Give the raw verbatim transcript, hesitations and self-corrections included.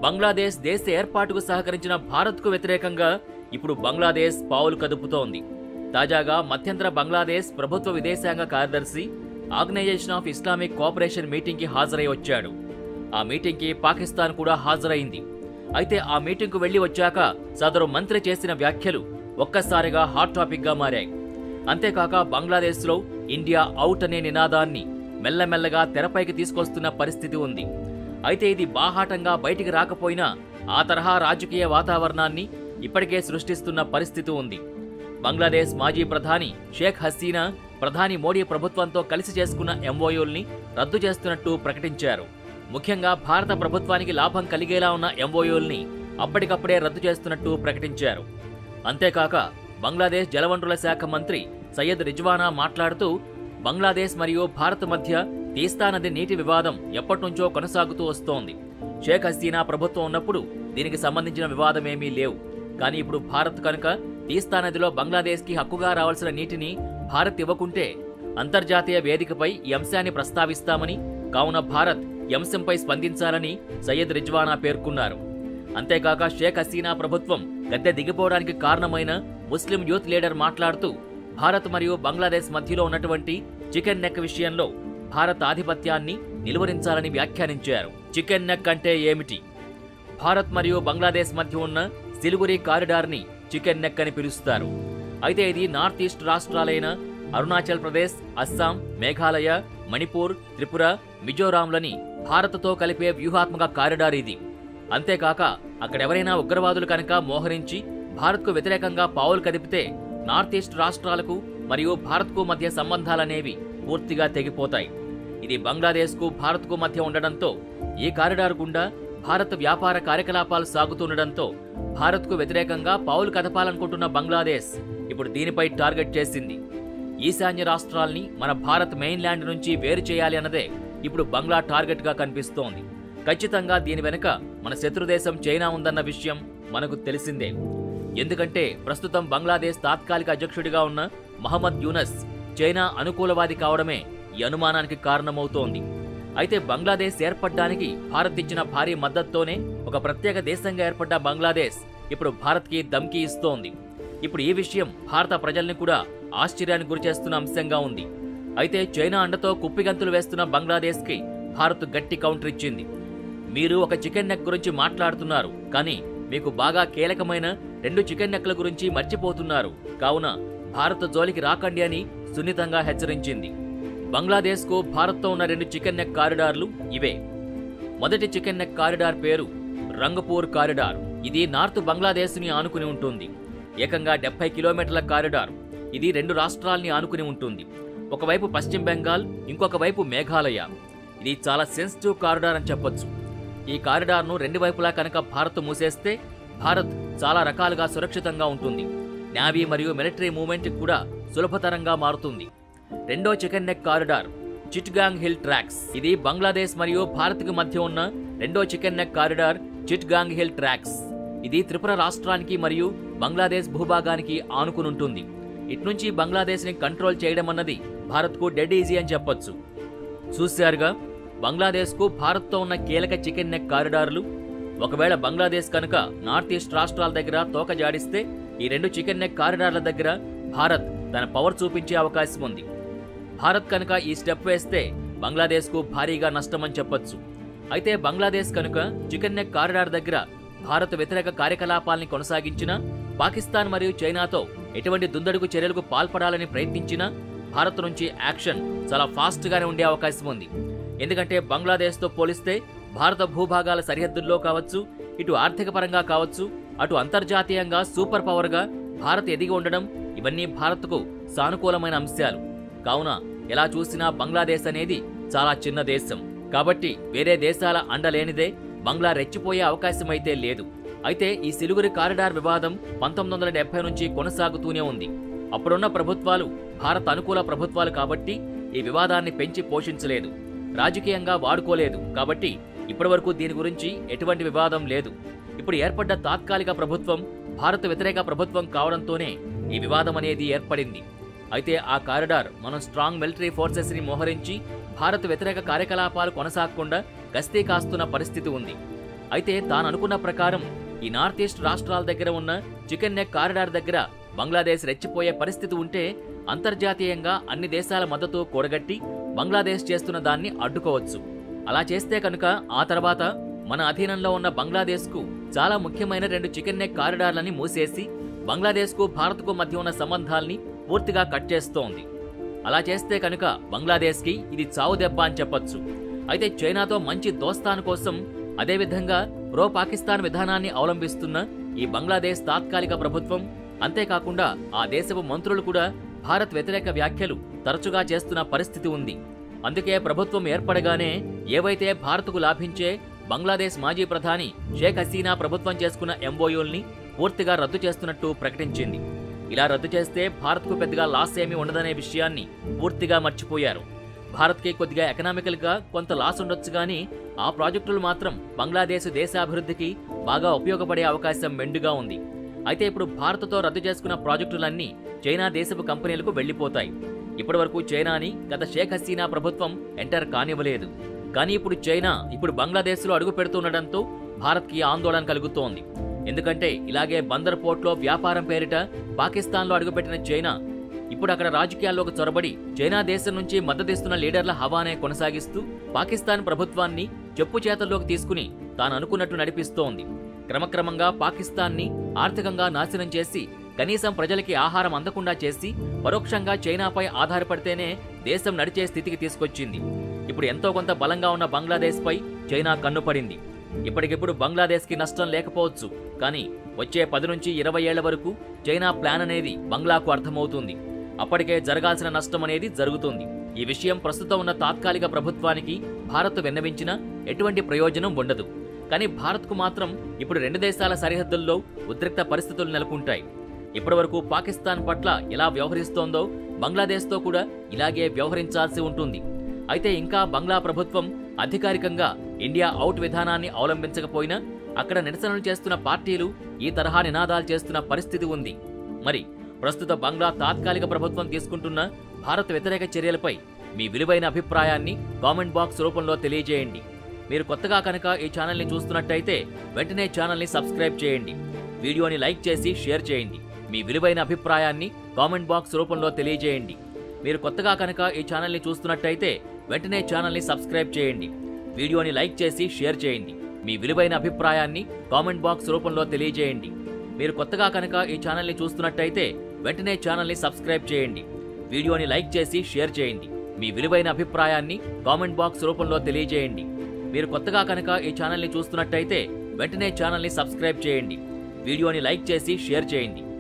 బంగ్లాదేశ్ దేశ ఏర్పాటుకు సహకరించిన భారత్కు వ్యతిరేకంగా ఇప్పుడు బంగ్లాదేశ్ పావులు కదుపుతోంది. తాజాగా మధ్యంతర బంగ్లాదేశ్ ప్రభుత్వ విదేశాంగ కార్యదర్శి ఆర్గనైజేషన్ ఆఫ్ ఇస్లామిక్ కోఆపరేషన్ మీటింగ్కి హాజరై వచ్చాడు. ఆ మీటింగ్కి పాకిస్తాన్ కూడా హాజరైంది. అయితే ఆ మీటింగ్కు వెళ్లి వచ్చాక సదరు మంత్రి చేసిన వ్యాఖ్యలు ఒక్కసారిగా హాట్ టాపిక్గా మారాయి. అంతేకాక బంగ్లాదేశ్లో ఇండియా అవుట్ అనే నినాదాన్ని మెల్లమెల్లగా తెరపైకి తీసుకొస్తున్న పరిస్థితి ఉంది. అయితే ఇది బాహాటంగా బయటికి రాకపోయినా ఆ తరహా రాజకీయ వాతావరణాన్ని ఇప్పటికే సృష్టిస్తున్న పరిస్థితి ఉంది. బంగ్లాదేశ్ మాజీ ప్రధాని షేక్ హసీనా ప్రధాని మోడీ ప్రభుత్వంతో కలిసి చేసుకున్న ఎంఓయూల్ని రద్దు చేస్తున్నట్టు ప్రకటించారు. ముఖ్యంగా భారత ప్రభుత్వానికి లాభం కలిగేలా ఉన్న ఎంఓయూల్ని అప్పటికప్పుడే రద్దు చేస్తున్నట్టు ప్రకటించారు. అంతేకాక బంగ్లాదేశ్ జలవనరుల శాఖ మంత్రి సయ్యద్ రిజ్వానా మాట్లాడుతూ బంగ్లాదేశ్ మరియు భారత్ మధ్య తీస్తా నది నీటి వివాదం ఎప్పటినుంచో కొనసాగుతూ వస్తోంది. షేక్ హసీనా ప్రభుత్వం ఉన్నప్పుడు దీనికి సంబంధించిన వివాదమేమీ లేవు. కానీ ఇప్పుడు భారత్ కనుక తీస్తా నదిలో బంగ్లాదేశ్కి హక్కుగా రావాల్సిన నీటిని భారత్ ఇవ్వకుంటే అంతర్జాతీయ వేదికపై ఈ అంశాన్ని ప్రస్తావిస్తామని, కావున భారత్ ఈ అంశంపై స్పందించాలని సయ్యద్ రిజ్వానా పేర్కొన్నారు. అంతేకాక షేక్ హసీనా ప్రభుత్వం గద్దె దిగిపోవడానికి కారణమైన ముస్లిం యూత్ లీడర్ మాట్లాడుతూ భారత్ మరియు బంగ్లాదేశ్ మధ్యలో ఉన్నటువంటి చికెన్ నెక్ విషయంలో భారత్ ఆధిపత్యాన్ని నిలువరించాలని వ్యాఖ్యానించారు. చికెన్ నెక్ అంటే ఏమిటి? భారత్ మరియు బంగ్లాదేశ్ మధ్య ఉన్న సిలిగురి కారిడార్ని చికెన్ నెక్ అని పిలుస్తారు. అయితే ఇది నార్త్ ఈస్ట్ రాష్ట్రాలైన అరుణాచల్ ప్రదేశ్, అస్సాం, మేఘాలయ, మణిపూర్, త్రిపుర, మిజోరాంలని భారత్తో కలిపే వ్యూహాత్మక కారిడార్ ఇది. అంతేకాక అక్కడెవరైనా ఉగ్రవాదులు కనుక మోహరించి భారత్కు వ్యతిరేకంగా పావులు కదిపితే నార్త్ ఈస్ట్ రాష్ట్రాలకు మరియు భారత్కు మధ్య సంబంధాలనేవి పూర్తిగా తెగిపోతాయి. ఇది బంగ్లాదేశ్కు భారత్కు మధ్య ఉండడంతో ఈ కారిడార్ గుండా భారత్ వ్యాపార కార్యకలాపాలు సాగుతుండడంతో భారత్కు వ్యతిరేకంగా పావులు కదపాలనుకుంటున్న బంగ్లాదేశ్ ఇప్పుడు దీనిపై టార్గెట్ చేసింది. ఈశాన్య రాష్ట్రాల్ని మన భారత్ మెయిన్ ల్యాండ్ నుంచి వేరు చేయాలి అన్నదే ఇప్పుడు బంగ్లా టార్గెట్గా కనిపిస్తోంది. ఖచ్చితంగా దీని వెనుక మన శత్రుదేశం చైనా ఉందన్న విషయం మనకు తెలిసిందే. ఎందుకంటే ప్రస్తుతం బంగ్లాదేశ్ తాత్కాలిక అధ్యక్షుడిగా ఉన్న మహమ్మద్ యూనస్ చైనా అనుకూలవాది కావడమే ఈ అనుమానానికి కారణమవుతోంది. అయితే బంగ్లాదేశ్ ఏర్పడ్డానికి భారత్ ఇచ్చిన భారీ మద్దతుతోనే ఒక ప్రత్యేక దేశంగా ఏర్పడ్డ బంగ్లాదేశ్ ఇప్పుడు భారత్కి ధమ్కీ ఇస్తోంది. ఇప్పుడు ఈ విషయం భారత ప్రజల్ని కూడా ఆశ్చర్యానికి గురిచేస్తున్న అంశంగా ఉంది. అయితే చైనా అండతో కుప్పిగంతులు వేస్తున్న బంగ్లాదేశ్కి భారత్ గట్టి కౌంటర్ ఇచ్చింది. మీరు ఒక చికెన్ నెక్ గురించి మాట్లాడుతున్నారు, కానీ మీకు బాగా కీలకమైన రెండు చికెన్ నెక్ల గురించి మర్చిపోతున్నారు. కావున భారత్ జోలికి రాకండి అని సున్నితంగా హెచ్చరించింది. బంగ్లాదేశ్కు భారత్తో ఉన్న రెండు చికెన్ నెక్ కారిడార్లు ఇవే. మొదటి చికెన్ నెక్ కారిడార్ పేరు రంగపూర్ కారిడార్. ఇది నార్త్ బంగ్లాదేశ్ని ఆనుకుని ఉంటుంది. ఏకంగా డెబ్బై కిలోమీటర్ల కారిడార్. ఇది రెండు రాష్ట్రాల్ని ఆనుకుని ఉంటుంది. ఒకవైపు పశ్చిమ బెంగాల్, ఇంకొక వైపు మేఘాలయ. ఇది చాలా సెన్సిటివ్ కారిడార్ అని చెప్పొచ్చు. ఈ కారిడార్ను రెండు వైపులా కనుక భారత్ మూసేస్తే భారత్ చాలా రకాలుగా సురక్షితంగా ఉంటుంది. నేవీ మరియు మిలిటరీ మూవ్మెంట్ కూడా సులభతరంగా మారుతుంది. రెండో chicken neck corridor Chittagong hill tracts. ఇది బంగ్లాదేశ్ మరియు భారత్కి మధ్య ఉన్న రెండో chicken neck corridor Chittagong hill tracts. ఇది త్రిపుర రాష్ట్రానికి మరియు బంగ్లాదేశ్ భూభాగానికి ఆనుకునుంటుంది. ఇట్నుంచి బంగ్లాదేశ్ని కంట్రోల్ చేయడం అన్నది భారత్కు డెడ్ ఈజీ అని చెప్పొచ్చు. చూశారుగా బంగ్లాదేశ్కు భారత్తో ఉన్న కీలక చికెన్ నెక్ కారిడార్లు. ఒకవేళ బంగ్లాదేశ్ కనుక నార్త్ ఈస్ట్ రాష్ట్రాల దగ్గర తోక జాడిస్తే ఈ రెండు చికెన్ నెక్ కారిడార్ల దగ్గర భారత్ తన పవర్ చూపించే అవకాశం ఉంది. భారత్ కనుక ఈ స్టెప్ వేస్తే బంగ్లాదేశ్కు భారీగా నష్టమని చెప్పొచ్చు. అయితే బంగ్లాదేశ్ కనుక చికెన్ నెక్ కారిడార్ దగ్గర భారత్ వ్యతిరేక కార్యకలాపాల్ని కొనసాగించినా, పాకిస్తాన్ మరియు చైనాతో ఎటువంటి దుందడుగు చర్యలకు పాల్పడాలని ప్రయత్నించినా భారత్ నుంచి యాక్షన్ చాలా ఫాస్ట్గానే ఉండే అవకాశం ఉంది. ఎందుకంటే బంగ్లాదేశ్తో పోలిస్తే భారత భూభాగాల సరిహద్దుల్లో కావచ్చు, ఇటు ఆర్థిక పరంగా కావచ్చు, అటు అంతర్జాతీయంగా సూపర్ పవర్గా భారత్ ఎదిగి ఉండడం ఇవన్నీ భారత్కు సానుకూలమైన అంశాలు. కావున ఎలా చూసినా బంగ్లాదేశ్ అనేది చాలా చిన్న దేశం. కాబట్టి వేరే దేశాల అండలేనిదే బంగ్లా రెచ్చిపోయే అవకాశమైతే లేదు. అయితే ఈ సిలిగురి కారిడార్ వివాదం పంతొమ్మిది వందల డెబ్బై నుంచి కొనసాగుతూనే ఉంది. అప్పుడున్న ప్రభుత్వాలు భారత్ అనుకూల ప్రభుత్వాలు కాబట్టి ఈ వివాదాన్ని పెంచి పోషించలేదు, రాజకీయంగా వాడుకోలేదు. కాబట్టి ఇప్పటివరకు దీని గురించి ఎటువంటి వివాదం లేదు. ఇప్పుడు ఏర్పడ్డ తాత్కాలిక ప్రభుత్వం భారత్ వ్యతిరేక ప్రభుత్వం కావడంతోనే ఈ వివాదం అనేది ఏర్పడింది. అయితే ఆ కారిడార్ మనం స్ట్రాంగ్ మిలిటరీ ఫోర్సెస్ ని మోహరించి భారత్ వ్యతిరేక కార్యకలాపాలు కొనసాగకుండా గస్తీ కాస్తున్న పరిస్థితి ఉంది. అయితే తాను అనుకున్న ప్రకారం ఈ నార్త్ ఈస్ట్ రాష్ట్రాల దగ్గర ఉన్న చికెన్ నెక్ కారిడార్ దగ్గర బంగ్లాదేశ్ రెచ్చిపోయే పరిస్థితి ఉంటే అంతర్జాతీయంగా అన్ని దేశాల మద్దతు కూడగట్టి బంగ్లాదేశ్ చేస్తున్న దాన్ని అడ్డుకోవచ్చు. అలా చేస్తే కనుక ఆ తర్వాత మన అధీనంలో ఉన్న బంగ్లాదేశ్కు చాలా ముఖ్యమైన రెండు చికెన్ నెక్ కారిడార్లని మూసేసి బంగ్లాదేశ్కు భారత్కు మధ్య ఉన్న సంబంధాల్ని పూర్తిగా కట్ చేస్తోంది. అలా చేస్తే కనుక బంగ్లాదేశ్కి ఇది చావు దెబ్బ అని చెప్పొచ్చు. అయితే చైనాతో మంచి దోస్తాను కోసం అదేవిధంగా ప్రో పాకిస్తాన్ విధానాన్ని అవలంబిస్తున్న ఈ బంగ్లాదేశ్ తాత్కాలిక ప్రభుత్వం, అంతేకాకుండా ఆ దేశపు మంత్రులు కూడా భారత్ వ్యతిరేక వ్యాఖ్యలు తరచుగా చేస్తున్న పరిస్థితి ఉంది. అందుకే ప్రభుత్వం ఏర్పడగానే ఏవైతే భారత్కు లాభించే బంగ్లాదేశ్ మాజీ ప్రధాని షేక్ హసీనా ప్రభుత్వం చేసుకున్న ఎంఓయూల్ని పూర్తిగా రద్దు చేస్తున్నట్టు ప్రకటించింది. ఇలా రద్దు చేస్తే భారత్కు పెద్దగా లాస్ ఏమీ ఉండదనే విషయాన్ని పూర్తిగా మర్చిపోయారు. భారత్కి కొద్దిగా ఎకనామికల్గా కొంత లాస్ ఉండొచ్చు కానీ ఆ ప్రాజెక్టులు మాత్రం బంగ్లాదేశ్ దేశాభివృద్ధికి బాగా ఉపయోగపడే అవకాశం మెండుగా ఉంది. అయితే ఇప్పుడు భారత్తో రద్దు చేసుకున్న ప్రాజెక్టులన్నీ చైనా దేశపు కంపెనీలకు వెళ్లిపోతాయి. ఇప్పటివరకు చైనాని గత షేక్ హసీనా ప్రభుత్వం ఎంటర్ కానివ్వలేదు. కానీ ఇప్పుడు చైనా ఇప్పుడు బంగ్లాదేశ్లో అడుగు పెడుతుండటంతో భారత్కి ఆందోళన కలుగుతోంది. ఎందుకంటే ఇలాగే బందర్ పోర్ట్లో వ్యాపారం పేరిట పాకిస్తాన్లో అడుగుపెట్టిన చైనా ఇప్పుడు అక్కడ రాజకీయాల్లోకి చొరబడి చైనా దేశం నుంచి మద్దతిస్తున్న లీడర్ల హవానే కొనసాగిస్తూ పాకిస్తాన్ ప్రభుత్వాన్ని చెప్పు చేతల్లోకి తీసుకుని తాను అనుకున్నట్టు నడిపిస్తోంది. క్రమక్రమంగా పాకిస్తాన్ని ఆర్థికంగా నాశనం చేసి కనీసం ప్రజలకి ఆహారం అందకుండా చేసి పరోక్షంగా చైనాపై ఆధారపడితేనే దేశం నడిచే స్థితికి తీసుకొచ్చింది. ఇప్పుడు ఎంతో కొంత బలంగా ఉన్న బంగ్లాదేశ్పై చైనా కన్నుపడింది. ఇప్పటికిప్పుడు బంగ్లాదేశ్కి నష్టం లేకపోవచ్చు, కానీ వచ్చే పది నుంచి ఇరవై ఏళ్ల వరకు చైనా ప్లాన్ అనేది బంగ్లాకు అర్థమవుతుంది. అప్పటికే జరగాల్సిన నష్టం అనేది జరుగుతుంది. ఈ విషయం ప్రస్తుతం ఉన్న తాత్కాలిక ప్రభుత్వానికి భారత్ విన్నవించినా ఎటువంటి ప్రయోజనం ఉండదు. కానీ భారత్కు మాత్రం ఇప్పుడు రెండు దేశాల సరిహద్దుల్లో ఉద్రిక్త పరిస్థితులు నెలకొంటాయి. ఇప్పటివరకు పాకిస్తాన్ పట్ల ఎలా వ్యవహరిస్తోందో బంగ్లాదేశ్తో కూడా ఇలాగే వ్యవహరించాల్సి ఉంటుంది. అయితే ఇంకా బంగ్లా ప్రభుత్వం అధికారికంగా ఇండియా అవుట్ విధానాన్ని అవలంబించకపోయినా అక్కడ నిరసనలు చేస్తున్న పార్టీలు ఈ తరహా నినాదాలు చేస్తున్న పరిస్థితి ఉంది. మరి ప్రస్తుత బంగ్లా తాత్కాలిక ప్రభుత్వం తీసుకుంటున్న భారత్ వ్యతిరేక చర్యలపై మీ విలువైన అభిప్రాయాన్ని కామెంట్ బాక్స్ రూపంలో తెలియజేయండి. మీరు కొత్తగా కనుక ఈ ఛానల్ని చూస్తున్నట్టయితే వెంటనే ఛానల్ని సబ్స్క్రైబ్ చేయండి. వీడియోని లైక్ చేసి షేర్ చేయండి. మీ విలువైన అభిప్రాయాన్ని కామెంట్ బాక్స్ రూపంలో తెలియజేయండి. మీరు కొత్తగా కనుక ఈ ఛానల్ని చూస్తున్నట్టయితే వెంటనే ఛానల్ని సబ్స్క్రైబ్ చేయండి. వీడియోని లైక్ చేసి షేర్ చేయండి. మీ విలువైన అభిప్రాయాన్ని కామెంట్ బాక్స్ రూపంలో తెలియజేయండి. మీరు కొత్తగా కనుక ఈ ఛానల్ని చూస్తున్నట్టయితే వెంటనే ఛానల్ని సబ్స్క్రైబ్ చేయండి. వీడియోని లైక్ చేసి షేర్ చేయండి. మీ విలువైన అభిప్రాయాన్ని కామెంట్ బాక్స్ రూపంలో తెలియజేయండి. మీరు కొత్తగా కనుక ఈ ఛానల్ని చూస్తున్నట్టయితే వెంటనే ఛానల్ని సబ్స్క్రైబ్ చేయండి. వీడియోని లైక్ చేసి షేర్ చేయండి.